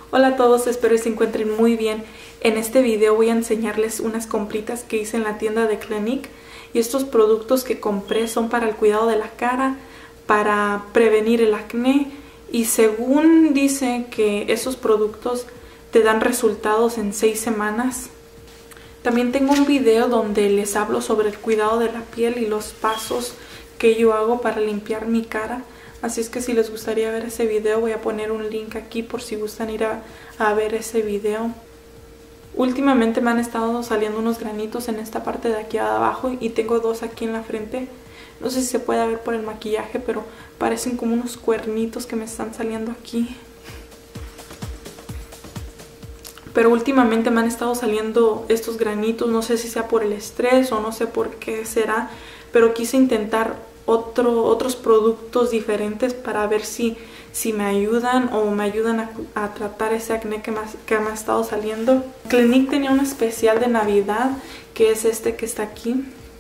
Hola a todos, espero que se encuentren muy bien. En este video voy a enseñarles unas compritas que hice en la tienda de Clinique. Y estos productos que compré son para el cuidado de la cara, para prevenir el acné. Y según dice que esos productos te dan resultados en 6 semanas. También tengo un video donde les hablo sobre el cuidado de la piel y los pasos que yo hago para limpiar mi cara. Así es que si les gustaría ver ese video voy a poner un link aquí por si gustan ir a ver ese video. Últimamente me han estado saliendo unos granitos en esta parte de aquí abajo y tengo dos aquí en la frente. No sé si se puede ver por el maquillaje, pero parecen como unos cuernitos que me están saliendo aquí. Pero últimamente me han estado saliendo estos granitos, no sé si sea por el estrés o no sé por qué será, pero quise intentar otros productos diferentes para ver si me ayudan o me ayudan a tratar ese acné que me ha estado saliendo. Clinique tenía un especial de Navidad que es este que está aquí.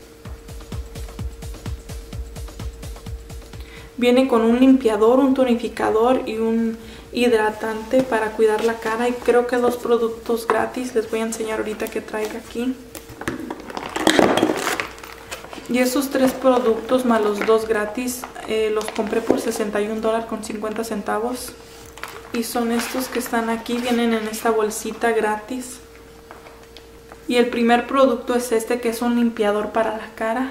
Viene con un limpiador, un tonificador y un hidratante para cuidar la cara, y creo que 2 productos gratis. Les voy a enseñar ahorita que traigo aquí. Y esos 3 productos más los 2 gratis los compré por $61.50. Y son estos que están aquí, vienen en esta bolsita gratis. Y el primer producto es este, que es un limpiador para la cara.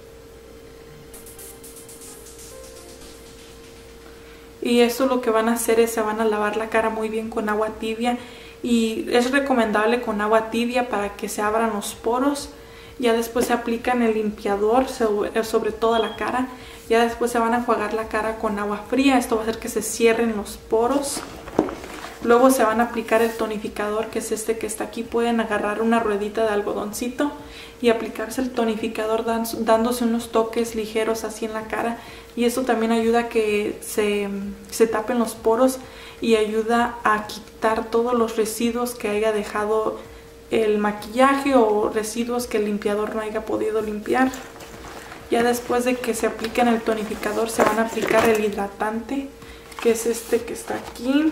Y eso lo que van a hacer es se van a lavar la cara muy bien con agua tibia. Y es recomendable con agua tibia para que se abran los poros. Ya después se aplican el limpiador sobre toda la cara. Ya después se van a enjuagar la cara con agua fría. Esto va a hacer que se cierren los poros. Luego se van a aplicar el tonificador, que es este que está aquí. Pueden agarrar una ruedita de algodoncito y aplicarse el tonificador dándose unos toques ligeros así en la cara. Y eso también ayuda a que se tapen los poros y ayuda a quitar todos los residuos que haya dejado el maquillaje o residuos que el limpiador no haya podido limpiar. Ya después de que se apliquen el tonificador se van a aplicar el hidratante, que es este que está aquí.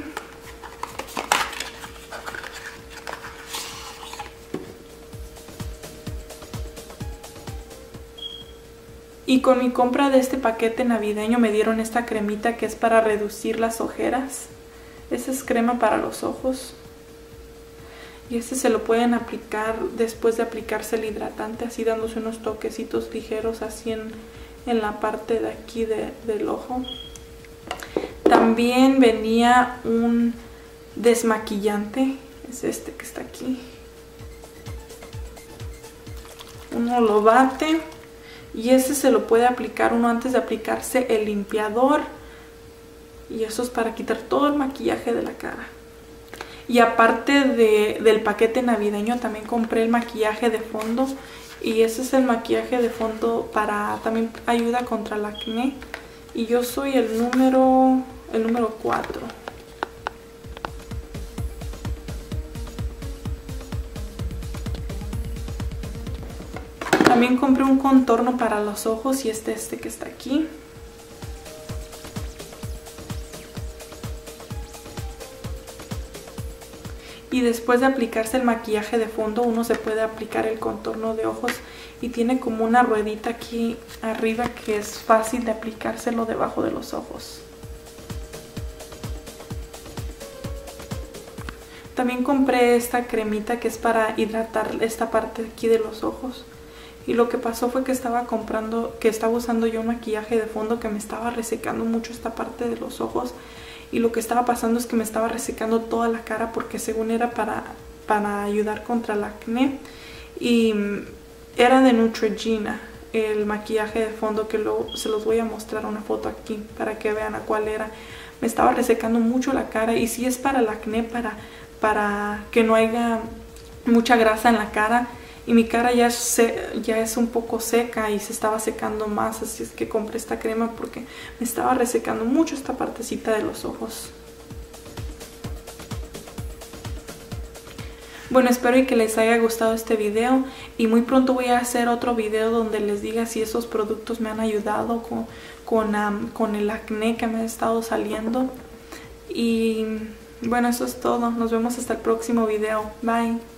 Y con mi compra de este paquete navideño me dieron esta cremita que es para reducir las ojeras. Esta es crema para los ojos. Y este se lo pueden aplicar después de aplicarse el hidratante, así dándose unos toquecitos ligeros así en la parte de aquí del ojo. También venía un desmaquillante, es este que está aquí. Uno lo bate y este se lo puede aplicar uno antes de aplicarse el limpiador. Y eso es para quitar todo el maquillaje de la cara. Y aparte del paquete navideño también compré el maquillaje de fondo. Y ese es el maquillaje de fondo también ayuda contra el acné. Y yo soy el número 4. También compré un contorno para los ojos y este que está aquí. Y después de aplicarse el maquillaje de fondo uno se puede aplicar el contorno de ojos y tiene como una ruedita aquí arriba que es fácil de aplicárselo debajo de los ojos. También compré esta cremita que es para hidratar esta parte de aquí de los ojos. Y lo que pasó fue que estaba usando yo un maquillaje de fondo que me estaba resecando mucho esta parte de los ojos. Y lo que estaba pasando es que me estaba resecando toda la cara porque según era para ayudar contra el acné. Y era de Neutrogena, el maquillaje de fondo, que se los voy a mostrar una foto aquí para que vean a cuál era. Me estaba resecando mucho la cara y sí es para el acné, para que no haya mucha grasa en la cara. Y mi cara ya es un poco seca y se estaba secando más, así es que compré esta crema porque me estaba resecando mucho esta partecita de los ojos. Bueno, espero que les haya gustado este video y muy pronto voy a hacer otro video donde les diga si esos productos me han ayudado con el acné que me ha estado saliendo. Y Bueno, eso es todo. Nos vemos hasta el próximo video. Bye.